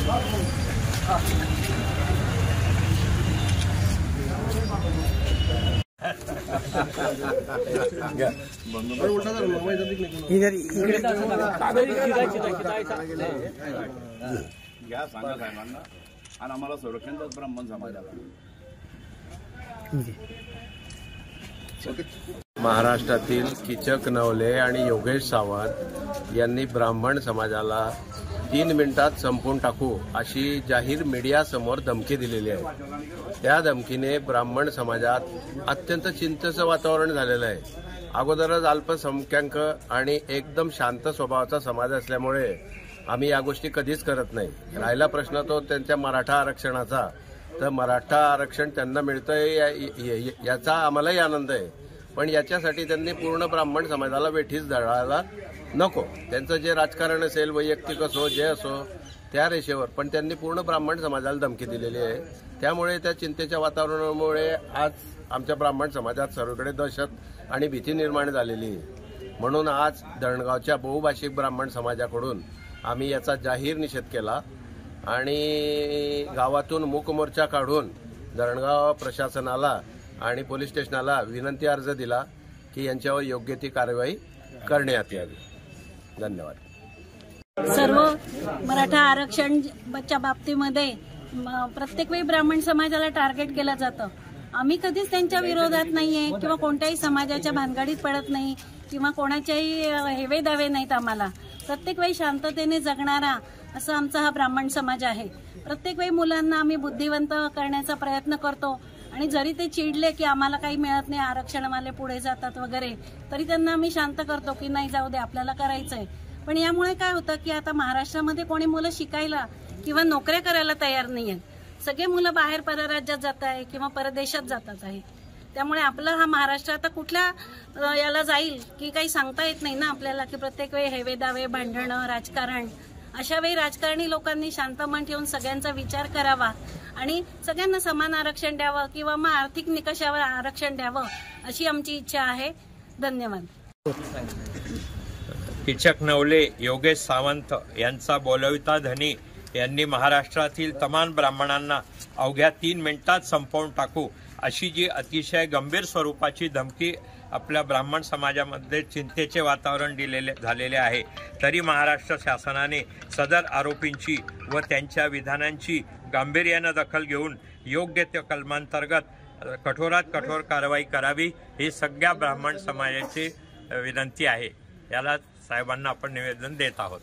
घ्या सांगा साहेबांना आणि आम्हाला संरक्षणच ब्राह्मण समाजाला। महाराष्ट्रातील किचक नवले आणि योगेश सावंत यांनी ब्राह्मण समाजाला 3 मिनिटात संपवून टाकू अशी जाहीर मीडियासमोर धमकी दिलेली आहे। त्या धमकीने ब्राह्मण समाजात अत्यंत चिंतेचं वातावरण झालेलं आहे। अगोदरच अल्पसंख्याक आणि एकदम शांत स्वभावाचा समाज असल्यामुळे आम्ही या गोष्टी कधीच करत नाही। राहिला प्रश्न तो त्यांच्या मराठा आरक्षणाचा, तर मराठा आरक्षण त्यांना मिळतंय याचा आम्हालाही आनंद आहे, पण याच्यासाठी त्यांनी पूर्ण ब्राह्मण समाजाला वेठीस धरायला नको। त्यांचं जे राजकारण असेल, वैयक्तिक असो, जे असो, त्या रेषेवर, पण त्यांनी पूर्ण ब्राह्मण समाजाला धमकी दिलेली आहे। त्यामुळे त्या चिंतेच्या वातावरणामुळे आज आमच्या ब्राह्मण समाजात सर्वकडे दहशत आणि भीती निर्माण झालेली आहे। म्हणून आज धरणगावच्या बहुभाषिक ब्राह्मण समाजाकडून आम्ही याचा जाहीर निषेध केला आणि गावातून मूक मोर्चा काढून धरणगाव प्रशासनाला आणि पोलीस स्टेशनला विनंती अर्ज दिला की यांच्यावर योग्य ती कारवाई करण्यात यावी। धन्यवाद। सर्व मराठा आरक्षणच्या बाबतीमध्ये प्रत्येक वेळी ब्राह्मण समाजाला टार्गेट केलं जातं। आम्ही कधीच त्यांच्या विरोधात नाहीये किंवा कोणत्याही समाजाच्या भानगडीत पडत नाही किंवा कोणाच्याही हेवे दावे नाहीत। आम्हाला प्रत्येक वेळी शांततेने जगणारा असा आमचा हा ब्राह्मण समाज आहे। प्रत्येक वेळी मुलांना आम्ही बुद्धिवंत करण्याचा प्रयत्न करतो आणि जरी ते चिडले की आम्हाला काही मिळत नाही, आरक्षणवाले पुढे जातात वगैरे, तरी त्यांना आम्ही शांत करतो की नाही जाऊ दे, आपल्याला करायचंय। पण यामुळे काय होतं की आता महाराष्ट्रामध्ये कोणी मुलं शिकायला किंवा नोकऱ्या करायला तयार नाहीयेत। सगळे मुलं बाहेर परराज्यात जात आहे किंवा परदेशात जातात आहे। त्यामुळे आपला हा महाराष्ट्र आता कुठल्या याला जाईल की काही सांगता येत नाही ना आपल्याला, की प्रत्येक वेळी हेवे दावे, भांडणं, राजकारण। अशा वेळी राजकारणी लोकांनी शांत मन ठेवून सगळ्यांचा विचार करावा आणि सगळ्यांना समान आरक्षण द्यावं किंवा मग आर्थिक निकषावर आरक्षण द्यावं अशी आमची इच्छा आहे। धन्यवाद। किचक नवले, योगेश सावंत यांचा बोलविता धनी यांनी महाराष्ट्रातील तमाम ब्राह्मणांना अवघ्या 3 मिनिटात संपवून टाकू अशी जी अतिशय गंभीर स्वरूपाची धमकी आपल्या ब्राह्मण समाजामध्ये चिंतेचे वातावरण झालेले आहे, तरी महाराष्ट्र शासनाने सदर आरोपींची व त्यांच्या विधानांची गांभीर्याने दखल घेऊन योग्य त्या कलमांतर्गत कठोरात कठोर कारवाई करावी ही सगळ्या ब्राह्मण समाजाची विनंती आहे। याला साहेबांना आपण निवेदन देत आहोत।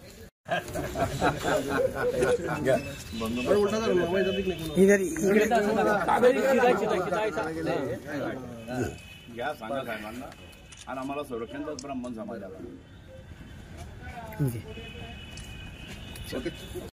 घ्या सांगा साहेबांना आणि आम्हाला संरक्षणच ब्राह्मण समाजाला।